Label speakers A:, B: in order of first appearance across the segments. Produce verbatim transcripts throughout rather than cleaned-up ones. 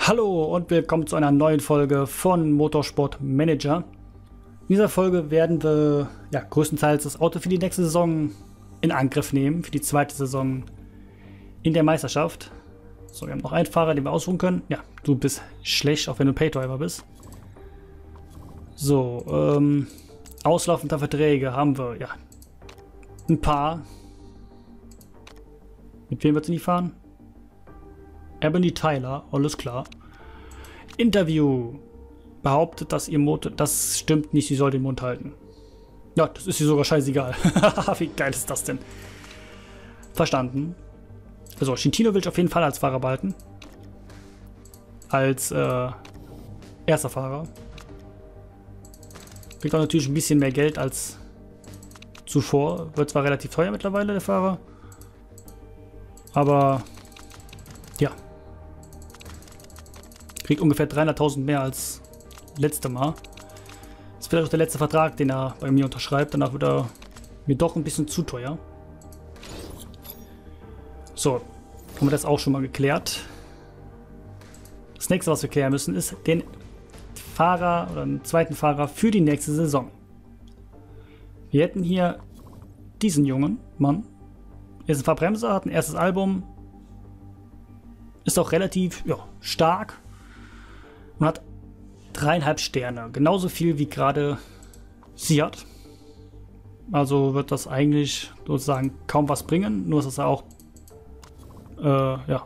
A: Hallo und willkommen zu einer neuen Folge von Motorsport Manager. In dieser Folge werden wir ja, größtenteils das Auto für die nächste Saison in Angriff nehmen, für die zweite Saison in der Meisterschaft. So, wir haben noch einen Fahrer, den wir aussuchen können. Ja, du bist schlecht, auch wenn du Paydriver bist. So, ähm, auslaufender Verträge haben wir, ja, ein paar. Mit wem wird sie nicht fahren? Ebony Tyler, alles klar. Interview. Behauptet, dass ihr Motor... Das stimmt nicht, sie soll den Mund halten. Ja, das ist ihr sogar scheißegal. Wie geil ist das denn? Verstanden. Also, Schintino will ich auf jeden Fall als Fahrer behalten. Als äh, erster Fahrer. Kriegt auch natürlich ein bisschen mehr Geld als zuvor. Wird zwar relativ teuer mittlerweile, der Fahrer. Aber... ja. Kriegt ungefähr dreihunderttausend mehr als letzte Mal. Das ist vielleicht auch der letzte Vertrag, den er bei mir unterschreibt. Danach wird er mir doch ein bisschen zu teuer. So, haben wir das auch schon mal geklärt. Das nächste, was wir klären müssen, ist den Fahrer oder einen zweiten Fahrer für die nächste Saison. Wir hätten hier diesen jungen Mann. Er ist ein Verbremser, hat ein erstes Album. Ist auch relativ ja, stark und hat dreieinhalb Sterne. Genauso viel wie gerade sie hat. Also wird das eigentlich sozusagen kaum was bringen. Nur dass er auch äh, ja,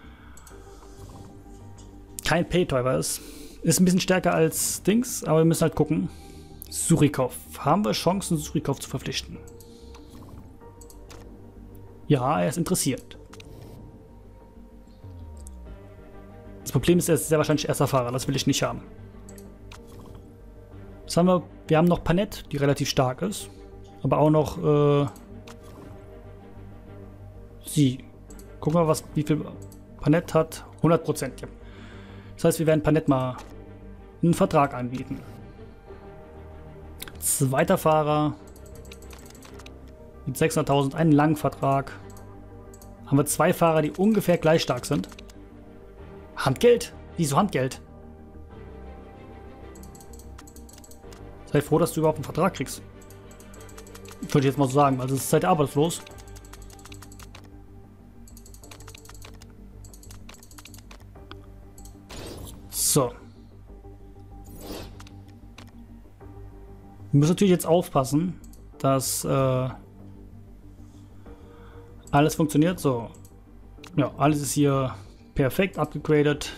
A: kein Paydriver ist. Ist ein bisschen stärker als Dings, aber wir müssen halt gucken. Surikov. Haben wir Chancen, Surikov zu verpflichten? Ja, er ist interessiert. Das Problem ist, er ist sehr wahrscheinlich erster Fahrer. Das will ich nicht haben. Was haben wir? Wir haben noch Panette, die relativ stark ist. Aber auch noch äh, sie. Gucken wir, was, wie viel Panette hat. hundert Prozent. Ja. Das heißt, wir werden Panette mal einen Vertrag anbieten. Zweiter Fahrer. Mit sechshunderttausend. Einen langen Vertrag. Haben wir zwei Fahrer, die ungefähr gleich stark sind. Handgeld? Wieso Handgeld? Sei froh, dass du überhaupt einen Vertrag kriegst. Würde ich jetzt mal so sagen, also es ist halt arbeitslos. So. Wir müssen natürlich jetzt aufpassen, dass äh, alles funktioniert. So. Ja, alles ist hier perfekt abgegradet.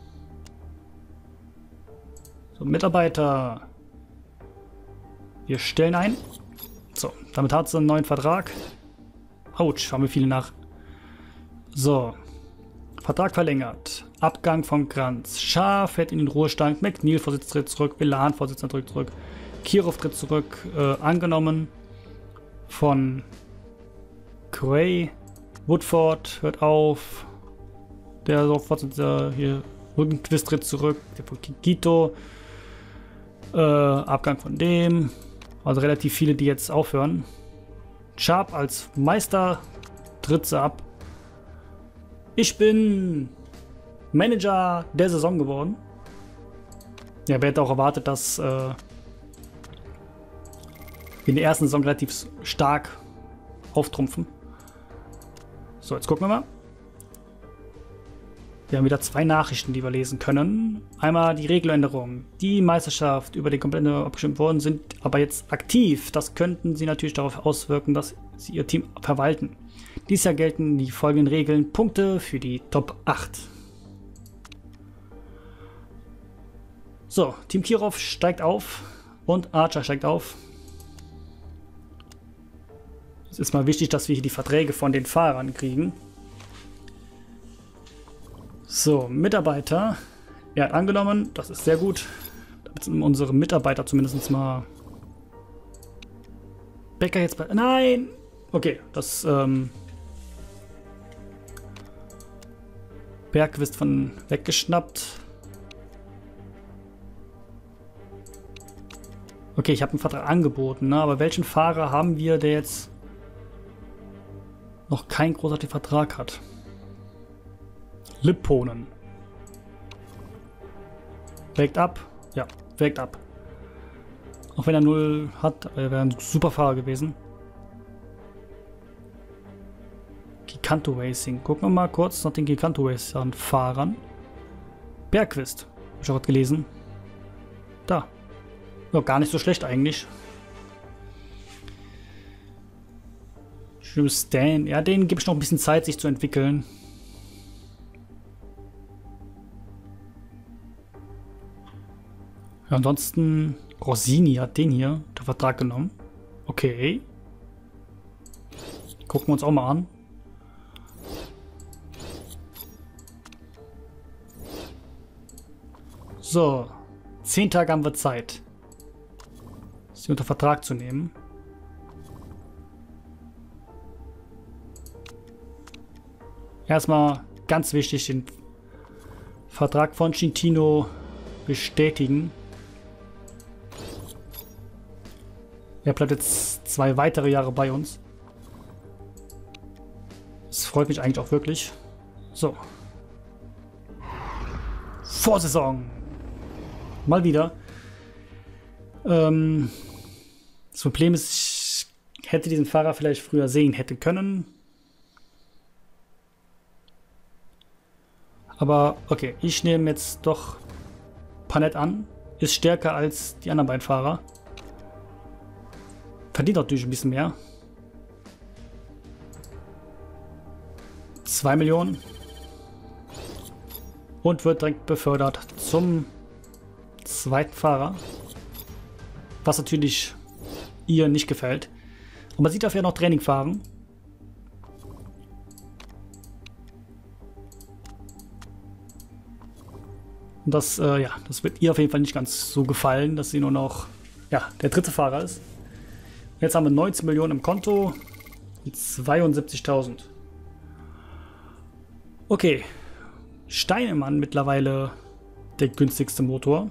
A: So, Mitarbeiter. Wir stellen ein. So, damit hat sie einen neuen Vertrag. Autsch, haben wir viele nach. So. Vertrag verlängert. Abgang von Kranz. Schaaf fährt in den Ruhestand. McNeil Vorsitzender tritt zurück. Velan Vorsitzender tritt zurück. Kirov tritt zurück. Äh, angenommen. Von Gray. Woodford hört auf. Der Vorsitzende hier, Rückenquist tritt zurück, der von Kikito, äh, Abgang von dem, also relativ viele, die jetzt aufhören. Sharp als Meister tritt sie ab. Ich bin Manager der Saison geworden. Ja, wer hätte auch erwartet, dass äh, wir in der ersten Saison relativ stark auftrumpfen. So, jetzt gucken wir mal. Wir haben wieder zwei Nachrichten, die wir lesen können. Einmal die Regeländerungen. Die Meisterschaft über die komplette abgestimmt worden sind, aber jetzt aktiv. Das könnten sie natürlich darauf auswirken, dass sie ihr Team verwalten. Dies Jahr gelten die folgenden Regeln. Punkte für die Top acht. So, Team Kirov steigt auf und Archer steigt auf. Es ist mal wichtig, dass wir hier die Verträge von den Fahrern kriegen. So, Mitarbeiter. Er hat angenommen, das ist sehr gut. Damit sind unsere Mitarbeiter zumindest mal... Becker jetzt bei... Nein! Okay, das... Ähm Bergquist von weggeschnappt. Okay, ich habe einen Vertrag angeboten, ne? Aber welchen Fahrer haben wir, der jetzt noch keinen großartigen Vertrag hat? Lipponen. Wägt ab. Ja, wägt ab. Auch wenn er null hat, er wäre ein super Fahrer gewesen. Giganto Racing. Gucken wir mal kurz nach den Giganto Racing Fahrern. Bergquist. Hab ich auch gerade gelesen. Da. Ja, gar nicht so schlecht eigentlich. Stan. Ja, denen gebe ich noch ein bisschen Zeit, sich zu entwickeln. Ja, ansonsten Rossini hat den hier unter Vertrag genommen. Okay. Gucken wir uns auch mal an. So. Zehn Tage haben wir Zeit, sie unter Vertrag zu nehmen. Erstmal ganz wichtig, den Vertrag von Cintino bestätigen. Er bleibt jetzt zwei weitere Jahre bei uns. Das freut mich eigentlich auch wirklich. So. Vorsaison. Mal wieder. Ähm, das Problem ist, ich hätte diesen Fahrer vielleicht früher sehen hätte können. Aber okay, ich nehme jetzt doch Panett an. Ist stärker als die anderen beiden Fahrer. Verdient natürlich ein bisschen mehr. zwei Millionen. Und wird direkt befördert zum zweiten Fahrer. Was natürlich ihr nicht gefällt. Und man sieht dafür noch Training fahren. Und das, äh, ja, das wird ihr auf jeden Fall nicht ganz so gefallen, dass sie nur noch, ja, der dritte Fahrer ist. Jetzt haben wir neunzehn Millionen im Konto mit zweiundsiebzigtausend. Okay. Steinemann mittlerweile der günstigste Motor.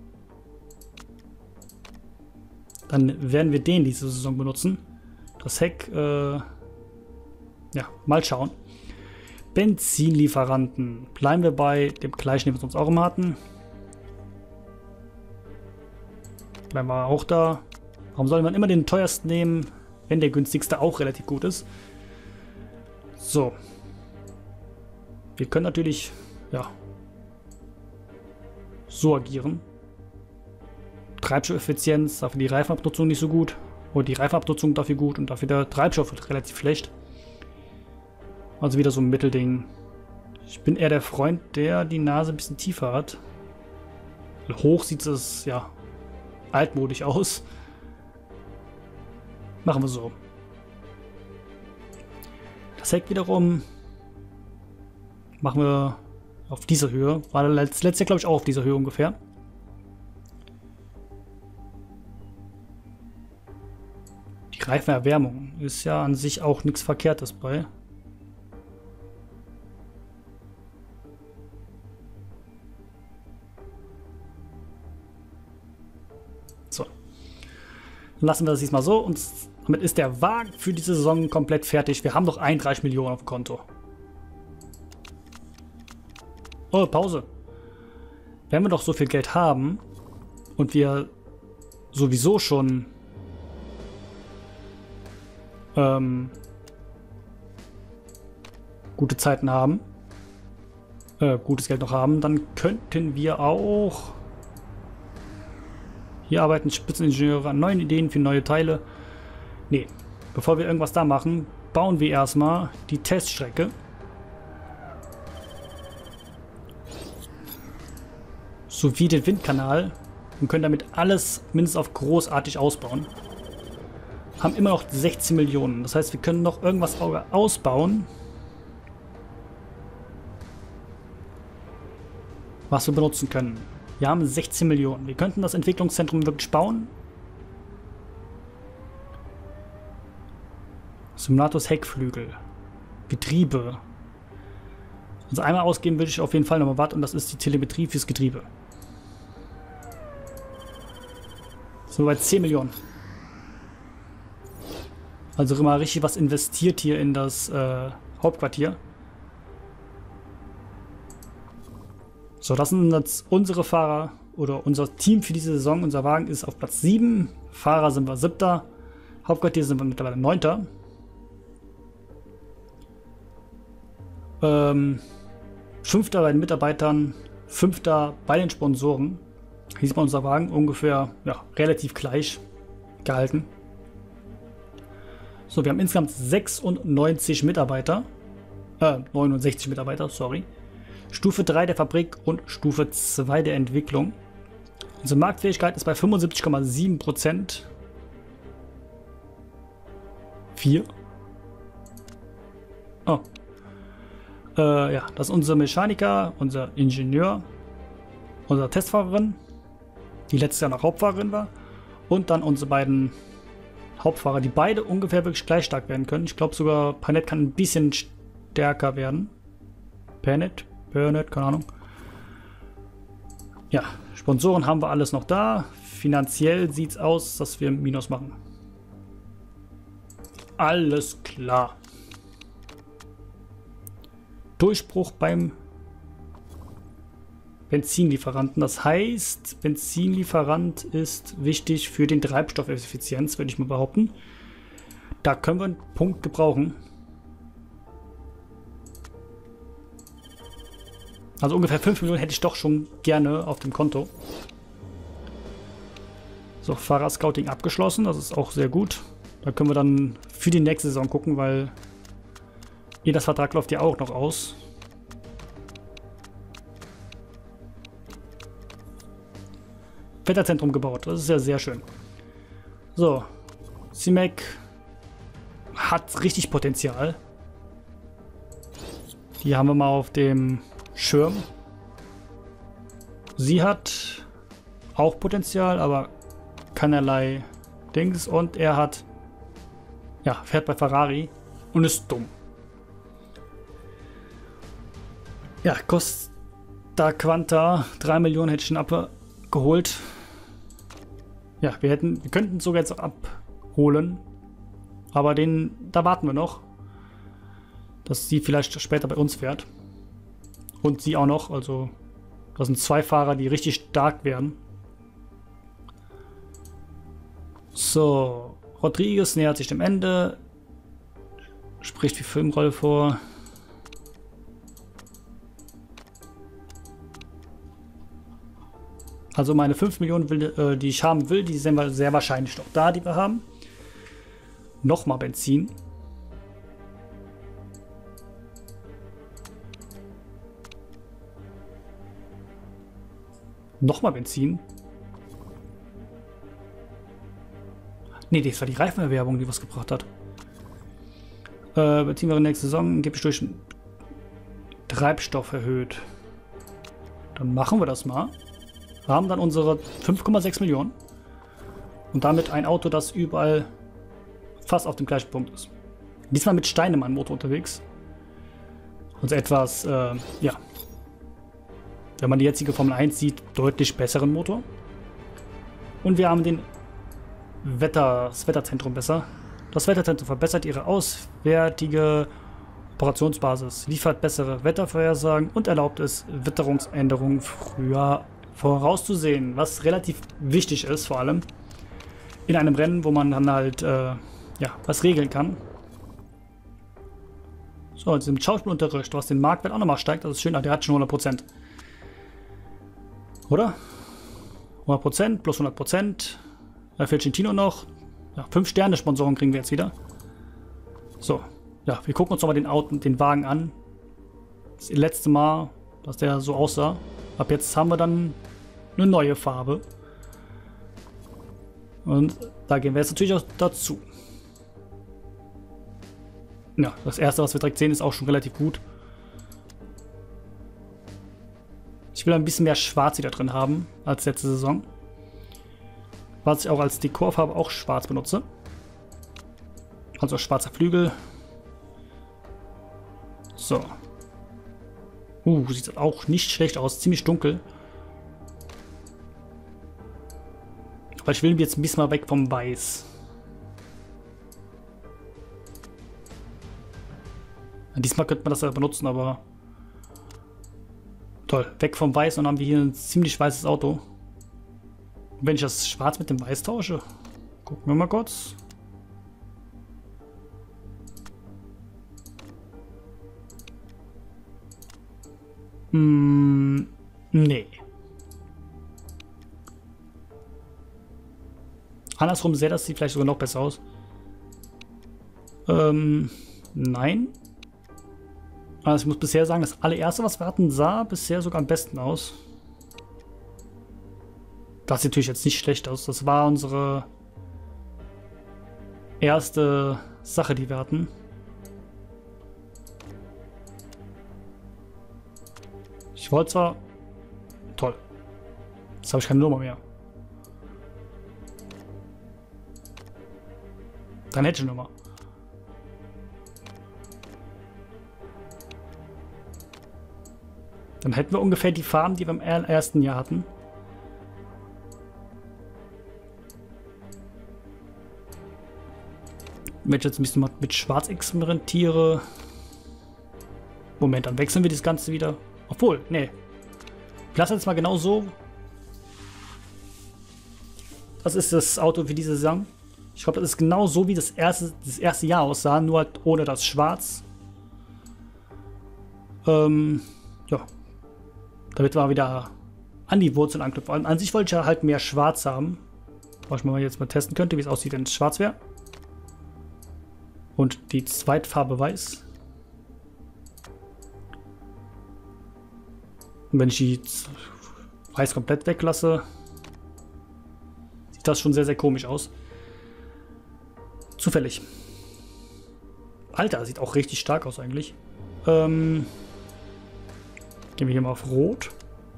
A: Dann werden wir den diese Saison benutzen. Das Heck, äh, ja, mal schauen. Benzinlieferanten. Bleiben wir bei dem gleichen, den wir sonst auch immer hatten. Bleiben wir auch da. Warum soll man immer den teuersten nehmen, wenn der günstigste auch relativ gut ist? So. Wir können natürlich, ja, so agieren. Treibstoffeffizienz, dafür die Reifenabnutzung nicht so gut. Oder die Reifenabnutzung dafür gut und dafür der Treibstoff wird relativ schlecht. Also wieder so ein Mittelding. Ich bin eher der Freund, der die Nase ein bisschen tiefer hat. Hoch sieht es, ja, altmodisch aus. Machen wir so. Das Heck wiederum machen wir auf dieser Höhe. War das letzte Jahr, glaube ich, auch auf dieser Höhe ungefähr. Die Reifenerwärmung ist ja an sich auch nichts Verkehrtes bei. So. Dann lassen wir das diesmal so und damit ist der Wagen für diese Saison komplett fertig. Wir haben noch einunddreißig Millionen auf dem Konto. Oh, Pause. Wenn wir doch so viel Geld haben und wir sowieso schon ähm, gute Zeiten haben, äh, gutes Geld noch haben, dann könnten wir auch hier arbeiten Spitzeningenieure an neuen Ideen für neue Teile. Nee, bevor wir irgendwas da machen, bauen wir erstmal die Teststrecke. Sowie den Windkanal und können damit alles mindestens auf großartig ausbauen. Haben immer noch sechzehn Millionen. Das heißt, wir können noch irgendwas ausbauen, was wir benutzen können. Wir haben sechzehn Millionen. Wir könnten das Entwicklungszentrum wirklich bauen. Simulatus Heckflügel. Getriebe. Also einmal ausgeben würde ich auf jeden Fall nochmal was und das ist die Telemetrie fürs Getriebe. So bei zehn Millionen. Also immer richtig was investiert hier in das äh, Hauptquartier. So, das sind jetzt unsere Fahrer oder unser Team für diese Saison, unser Wagen ist auf Platz sieben. Fahrer sind wir siebter. Hauptquartier sind wir mittlerweile neunter. Ähm, fünfter bei den Mitarbeitern, fünfter bei den Sponsoren. Hier sieht man unser Wagen ungefähr ja, relativ gleich gehalten. So, wir haben insgesamt sechsundneunzig Mitarbeiter. Äh, neunundsechzig Mitarbeiter, sorry. Stufe drei der Fabrik und Stufe zwei der Entwicklung. Unsere Marktfähigkeit ist bei fünfundsiebzig Komma sieben Prozent. vier. Oh. Äh, ja, das ist unser Mechaniker, unser Ingenieur, unsere Testfahrerin, die letztes Jahr noch Hauptfahrerin war. Und dann unsere beiden Hauptfahrer, die beide ungefähr wirklich gleich stark werden können. Ich glaube sogar, Panet kann ein bisschen stärker werden. Panet, Panet, keine Ahnung. Ja, Sponsoren haben wir alles noch da. Finanziell sieht es aus, dass wir ein Minus machen. Alles klar. Durchbruch beim Benzinlieferanten. Das heißt, Benzinlieferant ist wichtig für den Treibstoffeffizienz, würde ich mal behaupten. Da können wir einen Punkt gebrauchen. Also ungefähr fünf Millionen hätte ich doch schon gerne auf dem Konto. So, Fahrer-Scouting abgeschlossen. Das ist auch sehr gut. Da können wir dann für die nächste Saison gucken, weil jeder Vertrag läuft ja auch noch aus. Wetterzentrum gebaut. Das ist ja sehr schön. So. C M A C hat richtig Potenzial. Die haben wir mal auf dem Schirm. Sie hat auch Potenzial, aber keinerlei Dings. Und er hat, ja, fährt bei Ferrari und ist dumm. Ja, Costa Quanta, drei Millionen hätte ich ihn abgeholt. Ja, wir hätten, wir könnten sogar jetzt auch abholen. Aber den, da warten wir noch. Dass sie vielleicht später bei uns fährt. Und sie auch noch, also das sind zwei Fahrer, die richtig stark werden. So, Rodriguez nähert sich dem Ende. Spricht die Filmrolle vor. Also meine fünf Millionen, will, äh, die ich haben will, die sind wir sehr wahrscheinlich noch da, die wir haben. Nochmal Benzin. Nochmal Benzin. Ne, das war die Reifenerwerbung, die was gebracht hat. Äh, Benzin wäre nächste Saison, gebe ich durch Treibstoff erhöht. Dann machen wir das mal. Wir haben dann unsere fünf Komma sechs Millionen. Und damit ein Auto, das überall fast auf dem gleichen Punkt ist. Diesmal mit Steinemann-Motor unterwegs. Also etwas, äh, ja. Wenn man die jetzige Formel eins sieht, deutlich besseren Motor. Und wir haben den Wetter, das Wetterzentrum besser. Das Wetterzentrum verbessert ihre auswärtige Operationsbasis, liefert bessere Wettervorhersagen und erlaubt es, Witterungsänderungen früher vorauszusehen, was relativ wichtig ist, vor allem in einem Rennen, wo man dann halt äh, ja, was regeln kann. So, jetzt im Schauspielunterricht, was den Marktwert auch nochmal steigt, das ist schön, der hat schon hundert Prozent. Oder? hundert Prozent plus hundert Prozent. Da fehlt Gentino noch. Ja, fünf Sterne Sponsoren kriegen wir jetzt wieder. So, ja, wir gucken uns nochmal den, Auto, den Wagen an. Das letzte Mal, dass der so aussah. Ab jetzt haben wir dann eine neue Farbe. Und da gehen wir jetzt natürlich auch dazu. Ja, das erste, was wir direkt sehen, ist auch schon relativ gut. Ich will ein bisschen mehr Schwarz wieder drin haben als letzte Saison. Was ich auch als Dekorfarbe auch schwarz benutze. Also schwarzer Flügel. So. Uh, sieht auch nicht schlecht aus. Ziemlich dunkel. Aber ich will jetzt ein bisschen mal weg vom Weiß. Diesmal könnte man das ja benutzen, aber toll. Weg vom Weiß und dann haben wir hier ein ziemlich weißes Auto. Wenn ich das Schwarz mit dem Weiß tausche, gucken wir mal kurz. Hm, nee. Andersrum sähe das sieht vielleicht sogar noch besser aus. Ähm, nein. Also ich muss bisher sagen, das allererste, was wir hatten, sah bisher sogar am besten aus. Das sieht natürlich jetzt nicht schlecht aus. Das war unsere erste Sache, die wir hatten. Ich wollte zwar... Toll. Jetzt habe ich keine Nummer mehr. Dann hätte ich eine Nummer. Dann hätten wir ungefähr die Farben, die wir im ersten Jahr hatten. Wenn ich jetzt ein bisschen mit Schwarz experimentiere. Moment, dann wechseln wir das Ganze wieder. Obwohl, nee. Ich lasse jetzt mal genau so. Das ist das Auto für diese Saison. Ich glaube, das ist genau so, wie das erste, das erste Jahr aussah, nur halt ohne das Schwarz. Ähm, ja. Damit wir wieder an die Wurzeln anknüpfen. An sich wollte ich ja halt mehr Schwarz haben. Was ich mal jetzt mal testen könnte, wie es aussieht, wenn es schwarz wäre. Und die Zweitfarbe Weiß. Und wenn ich die Weiß komplett weglasse, sieht das schon sehr, sehr komisch aus. Zufällig. Alter, sieht auch richtig stark aus eigentlich. Ähm, gehen wir hier mal auf Rot.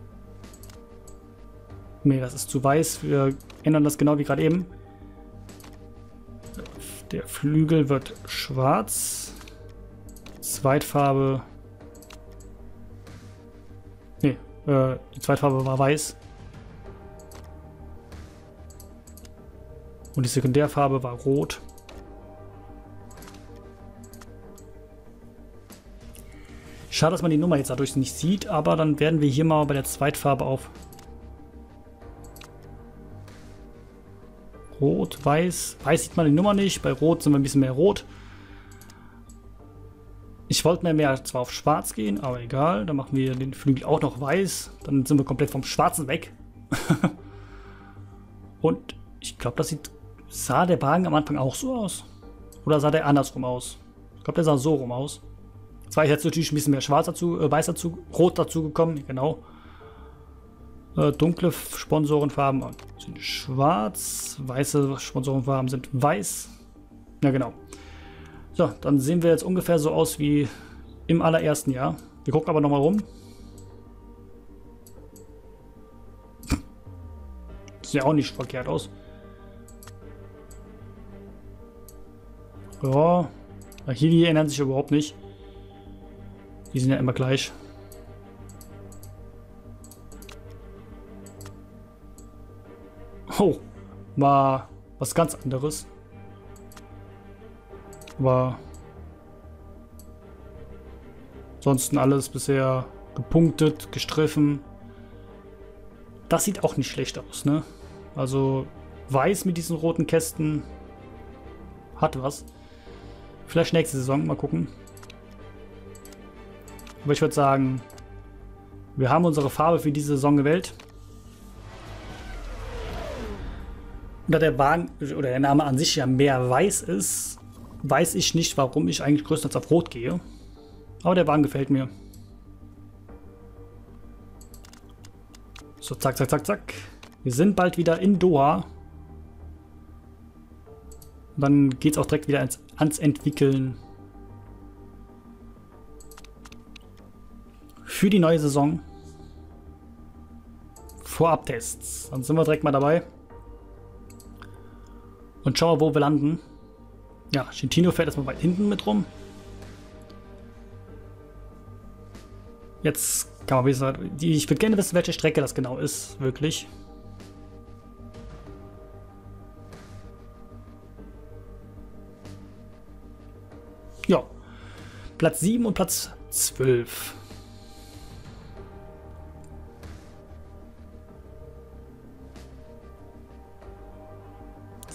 A: Nee, das ist zu weiß. Wir ändern das genau wie gerade eben. Der Flügel wird schwarz. Zweitfarbe. Nee, äh, die Zweitfarbe war weiß. Und die Sekundärfarbe war rot. Schade, dass man die Nummer jetzt dadurch nicht sieht, aber dann werden wir hier mal bei der Zweitfarbe auf Rot, Weiß. Weiß sieht man die Nummer nicht, bei Rot sind wir ein bisschen mehr rot. Ich wollte mehr, mehr zwar auf Schwarz gehen, aber egal. Dann machen wir den Flügel auch noch weiß. Dann sind wir komplett vom Schwarzen weg. Und ich glaube, das sieht... Sah der Wagen am Anfang auch so aus? Oder sah der andersrum aus? Ich glaube, der sah so rum aus. Zwar ist jetzt natürlich ein bisschen mehr Schwarz dazu, äh, Weiß dazu, Rot dazu gekommen, genau. Äh, dunkle Sponsorenfarben sind schwarz, weiße Sponsorenfarben sind weiß. Ja, genau. So, dann sehen wir jetzt ungefähr so aus wie im allerersten Jahr. Wir gucken aber nochmal rum. Sieht ja auch nicht verkehrt aus. Ja, hier die ändern sich überhaupt nicht. Die sind ja immer gleich. Oh, war was ganz anderes. Aber ansonsten alles bisher gepunktet, gestriffen. Das sieht auch nicht schlecht aus, ne? Also weiß mit diesen roten Kästen hat was. Vielleicht nächste Saison, mal gucken. Aber ich würde sagen, wir haben unsere Farbe für diese Saison gewählt. Und da der Wagen oder der Name an sich ja mehr weiß ist, weiß ich nicht, warum ich eigentlich größtenteils auf Rot gehe. Aber der Wagen gefällt mir. So, zack, zack, zack, zack. Wir sind bald wieder in Doha. Und dann geht es auch direkt wieder ans, ans Entwickeln. Für die neue Saison. Vorabtests. Dann sind wir direkt mal dabei. Und schauen wir, wo wir landen. Ja, Scintino fährt erstmal weit hinten mit rum. Jetzt kann man wissen, ich würde gerne wissen, welche Strecke das genau ist, wirklich. Ja, Platz sieben und Platz zwölf.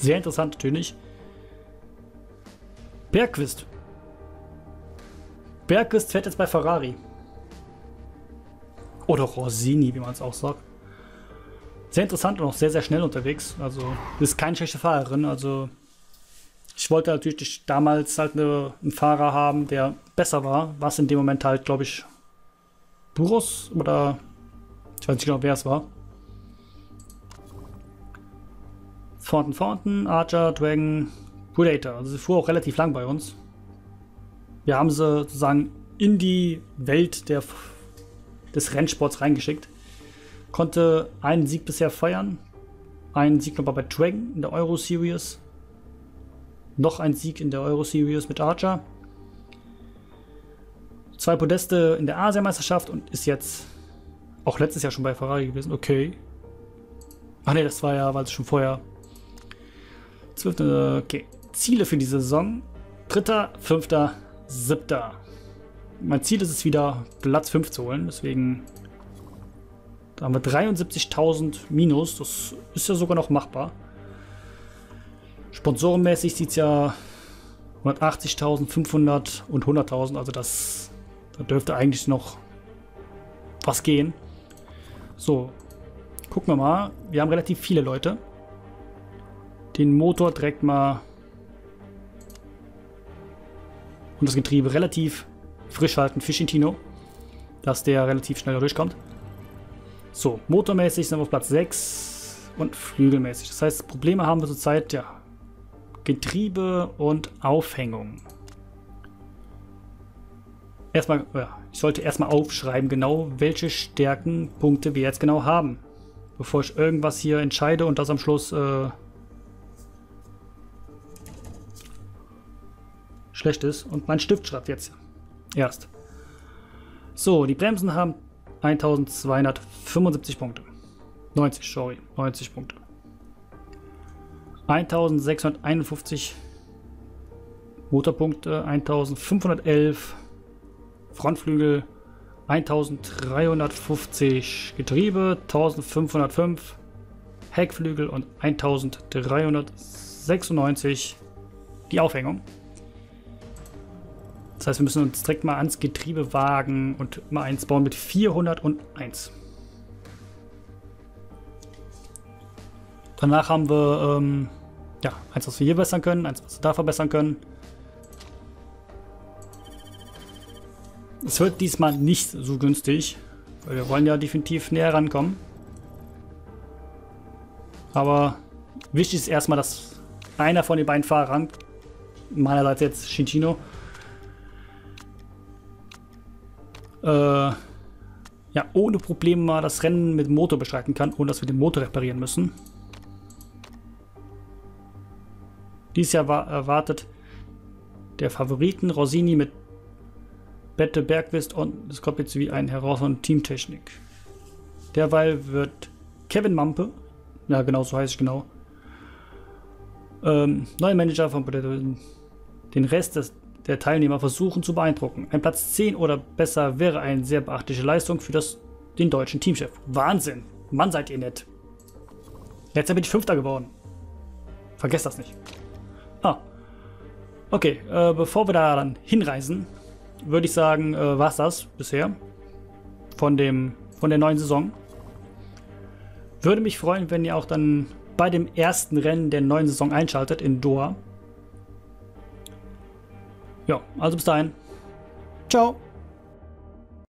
A: Sehr interessant natürlich. Bergqvist. Bergqvist fährt jetzt bei Ferrari. Oder Rosini, wie man es auch sagt. Sehr interessant und auch sehr, sehr schnell unterwegs. Also, ist keine schlechte Fahrerin. Also, ich wollte natürlich damals halt eine, einen Fahrer haben, der besser war. Was in dem Moment halt, glaube ich, Burros oder ich weiß nicht genau, wer es war. Thornton, Thornton, Archer, Dragon, Predator. Also, sie fuhr auch relativ lang bei uns. Wir haben sie sozusagen in die Welt der, des Rennsports reingeschickt. Konnte einen Sieg bisher feiern. Einen Sieg nochmal bei Dragon in der Euro Series. Noch ein Sieg in der Euro Series mit Archer. Zwei Podeste in der Asienmeisterschaft und ist jetzt auch letztes Jahr schon bei Ferrari gewesen. Okay. Ach ne, das war ja, weil es schon vorher. zwölfte Okay. Ziele für die Saison. Dritter, fünfter, siebter. Mein Ziel ist es wieder, Platz fünf zu holen. Deswegen da haben wir dreiundsiebzigtausend minus. Das ist ja sogar noch machbar. Sponsorenmäßig sieht es ja hundertachtzigtausend, fünfhundert und hunderttausend. Also das, da dürfte eigentlich noch was gehen. So, gucken wir mal. Wir haben relativ viele Leute. Den Motor direkt mal und das Getriebe relativ frisch halten für Scintino, dass der relativ schnell durchkommt. So, motormäßig sind wir auf Platz sechs und flügelmäßig. Das heißt, Probleme haben wir zurzeit, ja, Getriebe und Aufhängung. Erstmal, ja, ich sollte erstmal aufschreiben, genau welche Stärkenpunkte wir jetzt genau haben, bevor ich irgendwas hier entscheide und das am Schluss äh, schlecht ist. Und mein Stift schreibt jetzt erst. So, die Bremsen haben eintausendzweihundertfünfundsiebzig Punkte. neunzig, sorry, neunzig Punkte. eintausendsechshunderteinundfünfzig Motorpunkte, eintausendfünfhundertelf Frontflügel, eintausenddreihundertfünfzig Getriebe, eintausendfünfhundertfünf Heckflügel und eintausenddreihundertsechsundneunzig die Aufhängung. Das heißt, wir müssen uns direkt mal ans Getriebe wagen und mal eins bauen mit vierhunderteins. Danach haben wir ähm, ja, eins, was wir hier verbessern können, eins, was wir da verbessern können. Es wird diesmal nicht so günstig, weil wir wollen ja definitiv näher rankommen. Aber wichtig ist erstmal, dass einer von den beiden Fahrern, meinerseits jetzt Scintino, äh, ja, ohne Probleme mal das Rennen mit dem Motor bestreiten kann, ohne dass wir den Motor reparieren müssen. Dieses Jahr war erwartet der Favoriten Rosini mit Bette Bergqvist und es kommt jetzt wie ein herausfordernde Teamtechnik. Derweil wird Kevin Mampe, ja genau so heißt ich genau, ähm, neuer Manager von den Rest des, der Teilnehmer versuchen zu beeindrucken. Ein Platz zehn oder besser wäre eine sehr beachtliche Leistung für das, den deutschen Teamchef. Wahnsinn! Mann, seid ihr nett. Jetzt bin ich Fünfter geworden. Vergesst das nicht. Ah. Okay, äh, bevor wir da dann hinreisen, würde ich sagen, äh, war es das bisher von, dem, von der neuen Saison. Würde mich freuen, wenn ihr auch dann bei dem ersten Rennen der neuen Saison einschaltet in Doha. Ja, also bis dahin. Ciao.